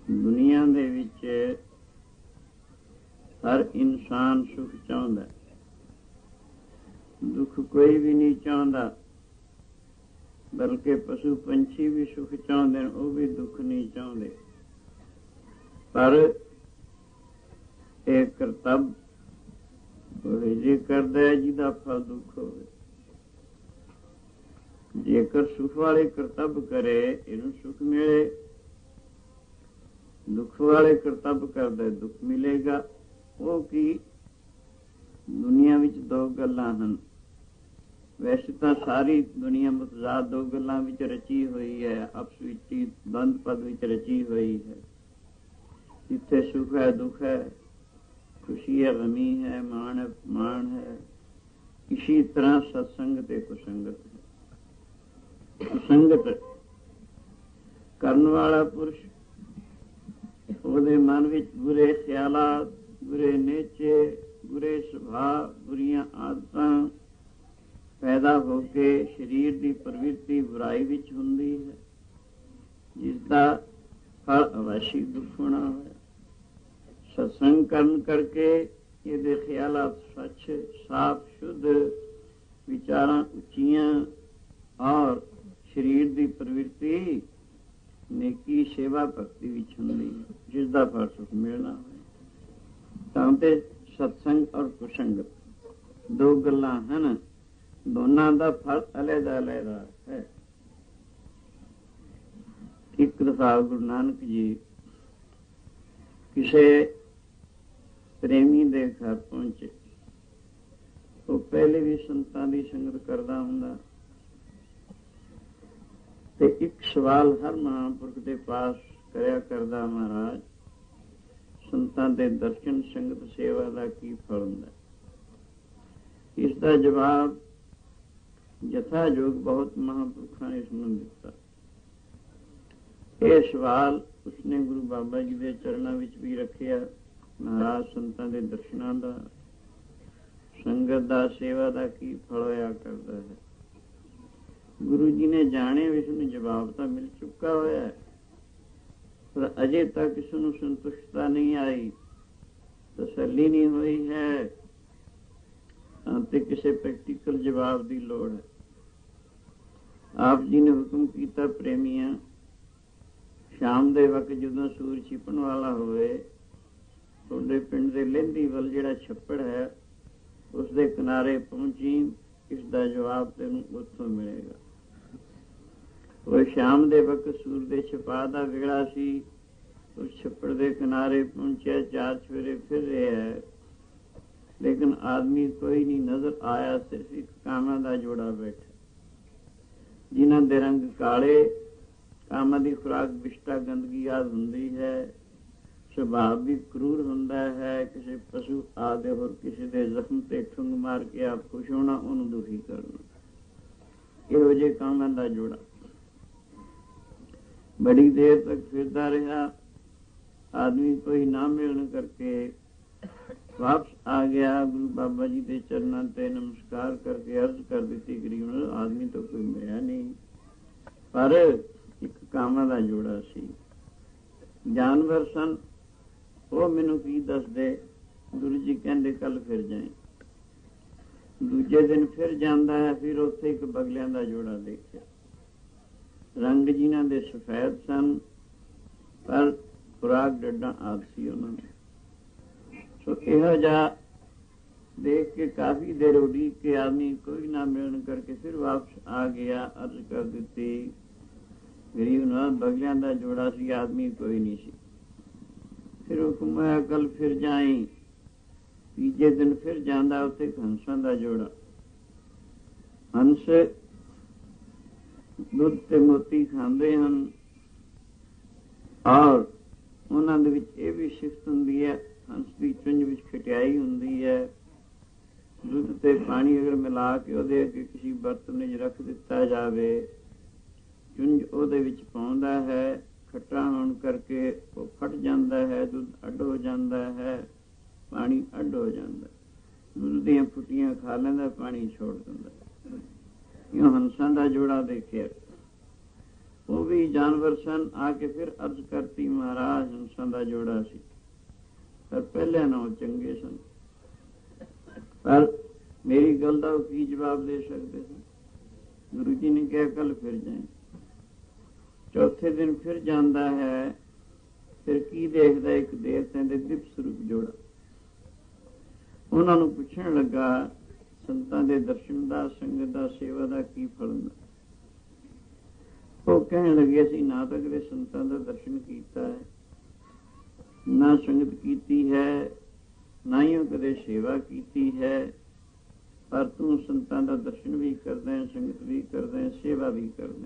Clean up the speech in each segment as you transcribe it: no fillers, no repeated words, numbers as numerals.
ਦੁਨੀਆ ਦੇ ਵਿੱਚ ਹਰ ਇਨਸਾਨ ਸੁਖ ਚਾਹੁੰਦਾ, ਦੁੱਖ ਕੋਈ ਵੀ ਨਹੀਂ ਚਾਹੁੰਦਾ। ਬਲਕਿ ਪਸ਼ੂ ਪੰਛੀ ਵੀ ਸੁਖ ਚਾਹੁੰਦੇ ਨੇ, ਉਹ ਵੀ ਦੁੱਖ ਨਹੀਂ ਚਾਹੁੰਦੇ। ਪਰ ਇਹ ਕਰਤੱਵ ਉਹ ਜੇ ਕਰਦਾ ਹੈ ਜਿਹਦਾ ਫਲ ਦੁੱਖ ਹੋਵੇ। ਜੇਕਰ ਸੁਖ ਵਾਲੇ ਕਰਤੱਵ ਕਰੇ ਇਹਨੂੰ ਸੁਖ ਮਿਲੇ, ਦੁੱਖ ਵਾਲੇ ਕਰਤੱਵ ਕਰਦਾ ਦੁੱਖ ਮਿਲੇਗਾ। ਉਹ ਕੀ? ਦੁਨੀਆ ਵਿੱਚ ਦੋ ਗੱਲਾਂ ਹਨ। ਵੈਸੇ ਤਾਂ ਸਾਰੀ ਦੁਨੀਆ ਮੁਤਜ਼ਾਦ ਦੋ ਗੱਲਾਂ ਵਿੱਚ ਰਚੀ ਹੋਈ ਹੈ, ਆਪਸ ਵਿੱਚ ਹੀ ਬੰਦ ਪਦ ਵਿੱਚ ਰਚੀ ਹੋਈ ਹੈ। ਜਿੱਥੇ ਸੁਖ ਹੈ ਦੁੱਖ ਹੈ, ਖੁਸ਼ੀ ਹੈ ਗਮੀ ਹੈ, ਮਾਣ ਹੈ ਮਾਣ ਹੈ। ਇਸੀ ਤਰ੍ਹਾਂ ਸਤਸੰਗ ਤੇ ਕੁਸੰਗਤ ਹੈ। ਕੁਸੰਗਤ ਕਰਨ ਵਾਲਾ ਪੁਰਸ਼, ਉਹਦੇ ਮਨ ਵਿੱਚ ਬੁਰੇ ਖਿਆਲਾਤ, ਬੁਰੇ ਨੇਚੇ, ਬੁਰੇ ਸੁਭਾਅ, ਬੁਰੀਆਂ ਆਦਤਾਂ ਪੈਦਾ ਹੋ ਕੇ ਸਰੀਰ ਦੀ ਪ੍ਰਵਿਰਤੀ ਬੁਰਾਈ ਵਿੱਚ ਹੁੰਦੀ ਹੈ, ਜਿਸਦਾ ਫਲ ਅਵਸ਼ੀ ਦੁੱਖ ਹੋਣਾ ਹੈ। ਸਤਸੰਗ ਕਰਨ ਕਰਕੇ ਇਹਦੇ ਖਿਆਲਾਤ ਸੱਚ, ਸਾਫ਼, ਸ਼ੁੱਧ, ਵਿਚਾਰਾਂ ਉੱਚੀਆਂ ਔਰ ਸਰੀਰ ਦੀ ਪ੍ਰਵਿਰਤੀ ਨੇਕੀ, ਸੇਵਾ, ਭਗਤੀ ਵਿੱਚ ਹੁੰਦੀ ਹੈ, ਜਿਸਦਾ ਫਲ ਸੁਖ ਮਿਲਣਾ ਹੈ। ਤਾਂ ਤੇ ਸਤਸੰਗ ਔਰ ਕੁਸੰਗਤ ਦੋ ਗੱਲਾਂ ਹਨ, ਦੋਨਾਂ ਦਾ ਫਲ ਅਲੱਗਾ ਅਲੱਗਾ ਹੈ। ਇੱਕ ਦਫਾ ਗੁਰੂ ਨਾਨਕ ਜੀ ਕਿਸੇ ਪ੍ਰੇਮੀ ਦੇ ਘਰ ਪਹੁੰਚੇ। ਉਹ ਪਹਿਲੇ ਵੀ ਸੰਤਾਂ ਦੀ ਸੰਗਤ ਕਰਦਾ ਹੁੰਦਾ ਤੇ ਇੱਕ ਸਵਾਲ ਹਰ ਮਹਾਂਪੁਰਖ ਦੇ ਪਾਸ ਕਰਿਆ ਕਰਦਾ, ਮਹਾਰਾਜ ਸੰਤਾਂ ਦੇ ਦਰਸ਼ਨ ਸੰਗਤ ਸੇਵਾ ਦਾ ਕੀ ਫਲ ਹੁੰਦਾ? ਇਸ ਦਾ ਜਵਾਬ ਯਥਾਯੋਗ ਬਹੁਤ ਮਹਾਂਪੁਰਖਾਂ ਨੇ ਇਸਨੂੰ ਦਿੱਤਾ। ਇਹ ਸਵਾਲ ਉਸਨੇ ਗੁਰੂ ਬਾਬਾ ਜੀ ਦੇ ਚਰਨਾਂ ਵਿੱਚ ਵੀ ਰੱਖਿਆ। ਮਹਾਰਾਜ ਸੰਤਾਂ ਦੇ ਦਰਸ਼ਨਾਂ ਦਾ, ਸੰਗਤ ਦਾ, ਸੇਵਾ ਦਾ ਕੀ ਫਲ ਹੋਇਆ ਕਰਦਾ ਹੈ? ਗੁਰੂ ਜੀ ਨੇ ਜਾਣੇ ਇਸਨੂੰ ਜਵਾਬ ਤਾਂ ਮਿਲ ਚੁੱਕਾ ਹੋਇਆ ਹੈ, ਪਰ ਅਜੇ ਤੱਕ ਇਸ ਨੂੰ ਸੰਤੁਸ਼ਟਤਾ ਨਹੀਂ ਆਈ, ਤਸੱਲੀ ਨਹੀਂ ਹੋਈ ਹੈ, ਤੇ ਕਿਸੇ ਪ੍ਰੈਕਟੀਕਲ ਜਵਾਬ ਦੀ ਲੋੜ ਹੈ। ਆਪ ਜੀ ਨੇ ਹੁਕਮ ਕੀਤਾ, ਪ੍ਰੇਮੀਆਂ, ਸ਼ਾਮ ਦੇ ਵਕਤ ਜਦੋਂ ਸੂਰਜ ਛਿਪਣ ਵਾਲਾ ਹੋਵੇ, ਤੁਹਾਡੇ ਪਿੰਡ ਦੇ ਲਹਿੰਦੀ ਵੱਲ ਜਿਹੜਾ ਛੱਪੜ ਹੈ ਉਸ ਦੇ ਕਿਨਾਰੇ ਪਹੁੰਚੀ, ਇਸ ਦਾ ਜਵਾਬ ਤੈਨੂੰ ਉੱਥੋਂ ਮਿਲੇਗਾ। ਉਹ ਸ਼ਾਮ ਦੇ ਵਕਤ ਸੂਰਜ ਦੇ ਛਿਪਾ ਦਾ ਵੇਲਾ ਸੀ। ਉਸ ਛੱਪੜ ਦੇ ਕਿਨਾਰੇ ਪਹੁੰਚਿਆ, ਚਾਰ ਸਵੇਰੇ ਫਿਰ ਰਿਹਾ ਹੈ, ਲੇਕਿਨ ਆਦਮੀ ਕੋਈ ਨਹੀਂ ਨਜ਼ਰ ਆਇਆ। ਸਿਰਫ ਇੱਕ ਕਾਮਾਂ ਦਾ ਜੋੜਾ ਬੈਠਾ, ਜਿਨ੍ਹਾਂ ਦੇ ਰੰਗ ਕਾਲੇ। ਕਾਮਾਂ ਦੀ ਖੁਰਾਕ ਵਿਸ਼ਟਾ ਗੰਦਗੀ ਆਦਿ ਹੁੰਦੀ ਹੈ, ਸੁਭਾਅ ਵੀ ਕਰੂਰ ਹੁੰਦਾ ਹੈ। ਕਿਸੇ ਪਸ਼ੂ ਆਦਿ ਹੋਰ ਕਿਸੇ ਦੇ ਜ਼ਖਮ ਤੇ ਠੁੰਗ ਮਾਰ ਕੇ ਆਪ ਖੁਸ਼ ਹੋਣਾ, ਉਹਨੂੰ ਦੁਖੀ ਕਰਨਾ, ਇਹੋ ਜਿਹੇ ਕਾਮਾਂ ਦਾ ਜੋੜਾ। ਬੜੀ ਦੇਰ ਤੱਕ ਫਿਰਦਾ ਰਿਹਾ, ਆਦਮੀ ਕੋਈ ਨਾ ਮਿਲਣ ਕਰਕੇ ਵਾਪਸ ਆ ਗਿਆ। ਗੁਰੂ ਬਾਬਾ ਜੀ ਦੇ ਚਰਨਾਂ ਤੇ ਨਮਸਕਾਰ ਕਰਕੇ ਅਰਜ਼ ਕਰ ਦਿੱਤੀ, ਗਰੀਬ ਨੂੰ ਆਦਮੀ ਤੋਂ ਕੋਈ ਮਿਲਿਆ ਨਹੀਂ, ਪਰ ਇੱਕ ਕਾਮਾਂ ਦਾ ਜੋੜਾ ਸੀ। ਜਾਨਵਰ ਸਨ, ਉਹ ਮੈਨੂੰ ਕੀ ਦੱਸਦੇ? ਗੁਰੂ ਜੀ ਕਹਿੰਦੇ ਕੱਲ ਫਿਰ ਜਾਏ। ਦੂਜੇ ਦਿਨ ਫਿਰ ਜਾਂਦਾ ਹੈ, ਫਿਰ ਉੱਥੇ ਇੱਕ ਬਗਲਿਆਂ ਦਾ ਜੋੜਾ ਦੇਖਿਆ। ਰੰਗ ਜਿਨ੍ਹਾਂ ਦੇ ਸਫੈਦ ਸਨ, ਪਰ ਖੁਰਾਕ ਡੱਡਾਂ ਆਦਿ ਸੀ ਉਹਨਾਂ ਨੇ। ਸੋ ਇਹੋ ਜਿਹਾ ਦੇਖ ਕੇ ਕਾਫੀ ਦੇਰ ਉਡੀਕ ਕੇ ਆਦਮੀ ਕੋਈ ਨਾ ਮਿਲਣ ਕਰਕੇ ਫਿਰ ਵਾਪਸ ਆ ਗਿਆ। ਅਰਜ਼ ਕਰ ਦਿੱਤੀ, ਗਰੀਬ ਨਾਲ ਬਗਲਿਆਂ ਦਾ ਜੋੜਾ ਸੀ, ਆਦਮੀ ਕੋਈ ਨਹੀਂ ਸੀ। ਫਿਰ ਹੁਕਮ ਹੋਇਆ, ਕੱਲ ਫਿਰ ਜਾਈ। ਤੀਜੇ ਦਿਨ ਫਿਰ ਜਾਂਦਾ, ਉੱਥੇ ਹੰਸਾਂ ਦਾ ਜੋੜਾ। ਹੰਸ ਦੁੱਧ ਤੇ ਮੋਤੀ ਖਾਂਦੇ ਹਨ, ਔਰ ਉਹਨਾਂ ਦੇ ਵਿੱਚ ਇਹ ਵੀ ਸਿਫਤ ਹੁੰਦੀ ਹੈ, ਹੰਸ ਦੀ ਚੁੰਝ ਵਿੱਚ ਖਟਿਆਈ ਹੁੰਦੀ ਹੈ। ਦੁੱਧ ਤੇ ਪਾਣੀ ਅਗਰ ਮਿਲਾ ਕੇ ਉਹਦੇ ਅੱਗੇ ਕਿਸੇ ਬਰਤਨ ਵਿੱਚ ਰੱਖ ਦਿੱਤਾ ਜਾਵੇ, ਚੁੰਝ ਉਹਦੇ ਵਿੱਚ ਪਾਉਂਦਾ ਹੈ, ਖੱਟਾ ਹੋਣ ਕਰਕੇ ਉਹ ਫਟ ਜਾਂਦਾ ਹੈ, ਦੁੱਧ ਅੱਡ ਹੋ ਜਾਂਦਾ ਹੈ, ਪਾਣੀ ਅੱਡ ਹੋ ਜਾਂਦਾ। ਦੁੱਧ ਦੀਆਂ ਫੁੱਟੀਆਂ ਖਾ ਲੈਂਦਾ, ਪਾਣੀ ਛੋੜ ਦਿੰਦਾ। ਇਹ ਹੰਸਾਂ ਦਾ ਜੋੜਾ ਦੇਖਿਆ। ਉਹ ਵੀ ਜਾਨਵਰ ਸਨ। ਆ ਕੇ ਫਿਰ ਅਰਜ਼ ਕਰਤੀ, ਮਹਾਰਾਜ ਹੰਸਾਂ ਦਾ ਜੋੜਾ ਸੀ, ਪਰ ਪਹਿਲਿਆਂ ਨਾਲੋਂ ਚੰਗੇ ਸਨ। ਪਰ ਮੇਰੀ ਗੱਲ ਦਾ ਉਹ ਕੀ ਜਵਾਬ ਦੇ ਸਕਦੇ ਸਨ? ਗੁਰੂ ਜੀ ਨੇ ਕਿਹਾ ਕੱਲ ਫਿਰ ਜਾਏ। ਚੌਥੇ ਦਿਨ ਫਿਰ ਜਾਂਦਾ ਹੈ। ਫਿਰ ਕੀ ਦੇਖਦਾ? ਇੱਕ ਦੇਵਤਿਆਂ ਦੇ ਦਿਵ ਸਰੂਪ ਜੋੜਾ। ਉਹਨਾਂ ਨੂੰ ਪੁੱਛਣ ਲੱਗਾ, ਸੰਤਾਂ ਦੇ ਦਰਸ਼ਨ ਦਾ, ਸੰਗਤ ਦਾ, ਸੇਵਾ ਦਾ ਕੀ ਫਲ ਹੁੰਦਾ? ਉਹ ਕਹਿਣ ਲੱਗੇ, ਅਸੀਂ ਨਾ ਤਾਂ ਕਦੇ ਸੰਤਾਂ ਦਾ ਦਰਸ਼ਨ ਕੀਤਾ ਹੈ, ਨਾ ਸੰਗਤ ਕੀਤੀ ਹੈ, ਨਾ ਹੀ ਉਹ ਕਦੇ ਸੇਵਾ ਕੀਤੀ ਹੈ, ਪਰ ਤੂੰ ਸੰਤਾਂ ਦਾ ਦਰਸ਼ਨ ਵੀ ਕਰਦਾ ਹੈ, ਸੰਗਤ ਵੀ ਕਰਦਾ ਹੈ, ਸੇਵਾ ਵੀ ਕਰਦਾ ਹੈ।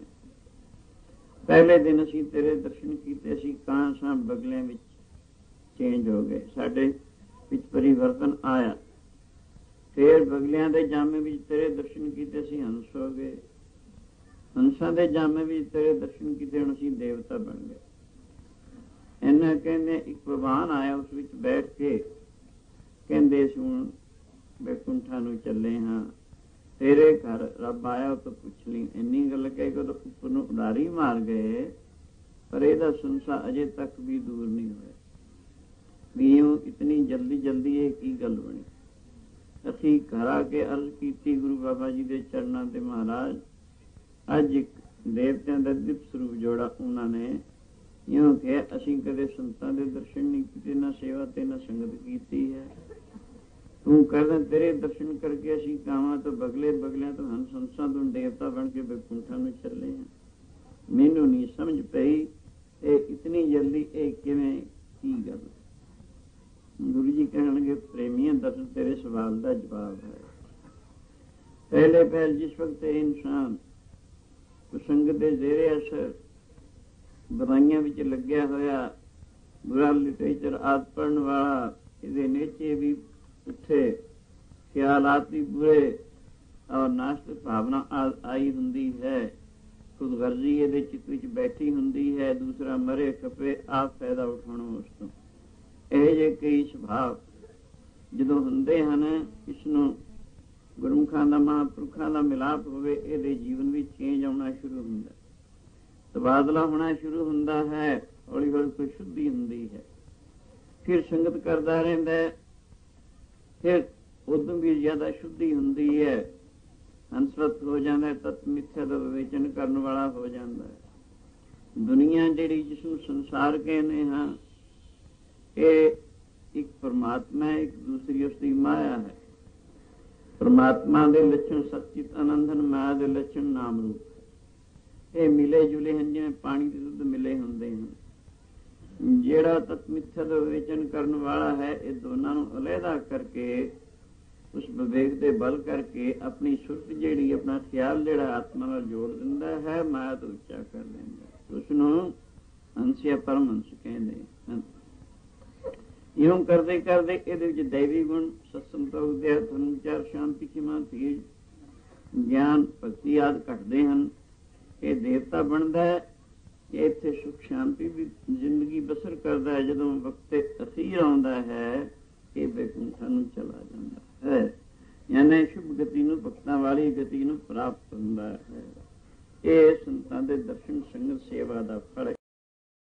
ਪਹਿਲੇ ਦਿਨ ਅਸੀਂ ਤੇਰੇ ਦਰਸ਼ਨ ਕੀਤੇ, ਅਸੀਂ ਕਾਂ ਸਾਂ ਬਗਲਿਆਂ ਵਿੱਚ ਚੇਂਜ ਹੋ ਗਏ, ਸਾਡੇ ਵਿੱਚ ਪਰਿਵਰਤਨ ਆਇਆ। ਫਿਰ ਬਗਲਿਆਂ ਦੇ ਜਾਮੇ ਵਿੱਚ ਤੇਰੇ ਦਰਸ਼ਨ ਕੀਤੇ, ਅਸੀਂ ਹੰਸ ਹੋ ਗਏ। ਹੰਸਾਂ ਦੇ ਜਾਮੇ ਵਿੱਚ ਤੇਰੇ ਦਰਸ਼ਨ ਕੀਤੇ, ਹੁਣ ਅਸੀਂ ਦੇਵਤਾ ਬਣ ਗਏ। ਇਹਨਾਂ ਕਹਿੰਦੇ ਇੱਕ ਭਗਵਾਨ ਆਇਆ, ਉਸ ਵਿੱਚ ਬੈਠ ਕੇ ਕਹਿੰਦੇ ਅਸੀਂ ਹੁਣ ਬੈਕੁੰਠਾਂ ਨੂੰ ਚੱਲੇ ਹਾਂ, ਤੇਰੇ ਘਰ ਰੱਬ ਆਇਆ, ਉਹ ਤੋਂ ਪੁੱਛ ਲਈ। ਇੰਨੀ ਗੱਲ ਕਹਿ ਕੇ ਉੱਪਰ ਨੂੰ ਉਡਾਰੀ ਮਾਰ ਗਏ, ਪਰ ਇਹਦਾ ਸੰਸਾ ਅਜੇ ਤੱਕ ਵੀ ਦੂਰ ਨਹੀਂ ਹੋਇਆ ਵੀ ਉਹ ਇਤਨੀ ਜਲਦੀ ਜਲਦੀ ਇਹ ਕੀ ਗੱਲ ਬਣੀ। ਅਸੀਂ ਘਰ ਆ ਕੇ ਅਰਜ਼ ਕੀਤੀ ਗੁਰੂ ਬਾਬਾ ਜੀ ਦੇ ਚਰਨਾਂ ਤੇ, ਮਹਾਰਾਜ ਅੱਜ ਇੱਕ ਦੇਵਤਿਆਂ ਦਾ ਦਿਵ ਸਰੂਪ ਜੋੜਾ ਉਹਨਾਂ ਨੇ ਇਉਂ ਕਿਹਾ, ਅਸੀਂ ਕਦੇ ਸੰਤਾਂ ਦੇ ਦਰਸ਼ਨ ਨਹੀਂ ਕੀਤੇ, ਨਾ ਸੇਵਾ ਤੇ ਨਾ ਸੰਗਤ ਕੀਤੀ ਹੈ। ਤੂੰ ਕਰਦਾ ਤੇਰੇ ਦਰਸ਼ਨ ਕਰਕੇ ਅਸੀਂ ਕਾਵਾਂ ਤੋਂ ਬਗਲੇ, ਬਗਲਿਆਂ ਤੋਂ ਹੰਸ, ਹੰਸਾਂ ਤੋਂ ਦੇਵਤਾ ਬਣ ਕੇ ਬੈਕੁੰਠਾਂ ਨੂੰ ਚੱਲੇ ਹਾਂ। ਮੈਨੂੰ ਨਹੀਂ ਸਮਝ ਪਈ ਇਹ ਇਤਨੀ ਜਲਦੀ ਇਹ ਕਿਵੇਂ, ਕੀ ਗੱਲ? ਗੁਰੂ ਜੀ ਕਹਿਣਗੇ, ਪ੍ਰੇਮੀਆਂ ਦਰਸ਼ਨ ਤੇਰੇ ਸਵਾਲ ਦਾ ਜਵਾਬ ਹੈ। ਪਹਿਲੇ ਪਹਿਲ ਜਿਸ ਵਕਤ ਇਨਸਾਨ ਸੰਗਤ ਦੇ ਜ਼ੇਰੇ ਅਸਰ ਦਵਾਈਆਂ ਵਿੱਚ ਲੱਗਿਆ ਹੋਇਆ, ਬੁਰਾ ਲਿਟਰੇਚਰ ਆਦਿ ਪੜ੍ਹਨ ਵਾਲਾ, ਇਹਦੇ ਨੀਚੇ ਵੀ ਉੱਥੇ ਖਿਆਲਾਤ ਵੀ ਬੁਰੇ ਔਰ ਨਾਸਤਿਕ ਭਾਵਨਾ ਆਈ ਹੁੰਦੀ ਹੈ, ਖੁਦਗਰਜ਼ੀ ਇਹਦੇ ਚਿੱਤ ਵਿੱਚ ਬੈਠੀ ਹੁੰਦੀ ਹੈ, ਦੂਸਰਾ ਮਰੇ ਖਪੇ ਆਪ ਫਾਇਦਾ ਉਠਾਉਣਾ ਉਸ ਤੋਂ। ਇਹ ਜਿਹੇ ਕਈ ਸੁਭਾਅ ਜਦੋਂ ਹੁੰਦੇ ਹਨ, ਇਸਨੂੰ ਗੁਰਮੁਖਾਂ ਦਾ, ਮਹਾਂਪੁਰਖਾਂ ਦਾ ਮਿਲਾਪ ਹੋਵੇ, ਇਹਦੇ ਜੀਵਨ ਵਿੱਚ ਚੇਂਜ ਆਉਣਾ ਸ਼ੁਰੂ ਹੁੰਦਾ, ਤਬਾਦਲਾ ਹੋਣਾ ਸ਼ੁਰੂ ਹੁੰਦਾ ਹੈ, ਹੌਲੀ ਹੌਲੀ ਕੋਈ ਸ਼ੁੱਧੀ ਹੁੰਦੀ ਹੈ। ਫਿਰ ਸੰਗਤ ਕਰਦਾ ਰਹਿੰਦਾ ਹੈ, ਫਿਰ ਉਦੋਂ ਵੀ ਜ਼ਿਆਦਾ ਸ਼ੁੱਧੀ ਹੁੰਦੀ ਹੈ, ਹੰਸਵਤ ਹੋ ਜਾਂਦਾ ਹੈ, ਤਤ ਮਿੱਥਿਆ ਦਾ ਵਿਵੇਚਨ ਕਰਨ ਵਾਲਾ ਹੋ ਜਾਂਦਾ ਹੈ। ਦੁਨੀਆ ਜਿਹੜੀ ਜਿਸਨੂੰ ਸੰਸਾਰ ਕਹਿੰਦੇ ਹਾਂ, ਇਹ ਇੱਕ ਪਰਮਾਤਮਾ ਹੈ, ਇੱਕ ਦੂਸਰੀ ਉਸਦੀ ਮਾਇਆ ਹੈ। ਪਰਮਾਤਮਾ ਦੇ ਲੱਛਣ ਸਚਿਤ ਆਨੰਦ ਹਨ, ਮਾਇਆ ਦੇ ਲੱਛਣ ਨਾਮ ਰੂਪ। ਇਹ ਮਿਲੇ ਜੁਲੇ ਹਨ, ਜਿਵੇਂ ਪਾਣੀ ਦੇ ਦੁੱਧ ਮਿਲੇ ਹੁੰਦੇ ਹਨ। ਜਿਹੜਾ ਤਤ ਮਿੱਥਿਆ ਦਾ ਵਿਵੇਚਨ ਕਰਨ ਵਾਲਾ ਹੈ, ਇਹ ਦੋਨਾਂ ਨੂੰ ਅਲੱਗਾ ਕਰਕੇ, ਉਸ ਵਿਵੇਕ ਦੇ ਬਲ ਕਰਕੇ ਆਪਣੀ ਸੁਰਤ ਜਿਹੜੀ, ਆਪਣਾ ਖਿਆਲ ਜਿਹੜਾ ਆਤਮਾ ਨਾਲ ਜੋੜ ਦਿੰਦਾ ਹੈ, ਮਾਇਆ ਤੋਂ ਉੱਚਾ ਕਰ ਦਿੰਦਾ, ਉਸਨੂੰ ਹੰਸਿਆ ਪਰਮ ਹੰਸ ਕਹਿੰਦੇ ਹਨ। ਇਉਂ ਕਰਦੇ ਕਰਦੇ ਇਹਦੇ ਵਿੱਚ ਦੈਵੀ ਗੁਣ, ਸਤਸੰਗਤਾ, ਉਦਿਆ, ਧਰਮ, ਵਿਚਾਰ, ਸ਼ਾਂਤੀ, ਖਿਮਾ, ਧੀਰਜ, ਗਿਆਨ, ਭਗਤੀ ਆਦਿ ਘਟਦੇ ਹਨ। ਇਹ ਦੇਵਤਾ ਬਣਦਾ ਹੈ, ਇੱਥੇ ਸੁਖ ਸ਼ਾਂਤੀ ਦੀ ਜ਼ਿੰਦਗੀ ਬਸਰ ਕਰਦਾ ਹੈ। ਜਦੋਂ ਵਕਤ ਅਖੀਰ ਆਉਂਦਾ ਹੈ, ਇਹ ਬੈਕੁੰਠਾਂ ਨੂੰ ਚਲਾ ਜਾਂਦਾ ਹੈ, ਯਾਨੀ ਸ਼ੁਭ ਗਤੀ ਨੂੰ, ਭਗਤਾਂ ਵਾਲੀ ਗਤੀ ਨੂੰ ਪ੍ਰਾਪਤ ਹੁੰਦਾ ਹੈ। ਇਹ ਸੰਤਾਂ ਦੇ ਦਰਸ਼ਨ, ਸੰਗਤ, ਸੇਵਾ ਦਾ ਫਲ ਹੈ।